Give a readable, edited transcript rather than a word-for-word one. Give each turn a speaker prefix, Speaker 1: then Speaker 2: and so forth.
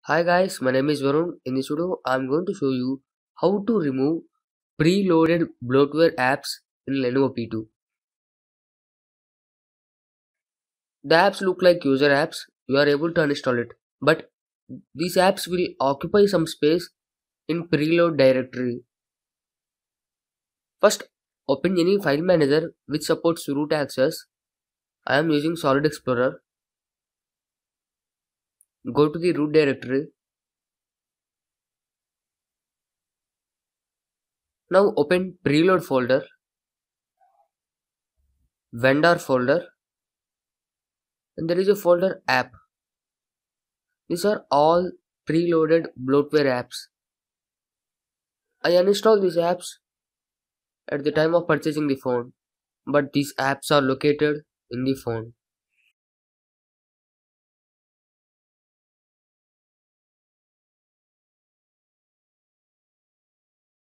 Speaker 1: Hi guys, my name is Varun. In this video, I'm going to show you how to remove preloaded bloatware apps in Lenovo P2. The apps look like user apps. You are able to uninstall it, but these apps will occupy some space in preload directory. First, open any file manager which supports root access. I am using Solid Explorer. Go to the root directory. Now open preload folder, vendor folder, and there is a folder app. These are all preloaded bloatware apps. I uninstalled these apps at the time of purchasing the phone, but these apps are located in the phone.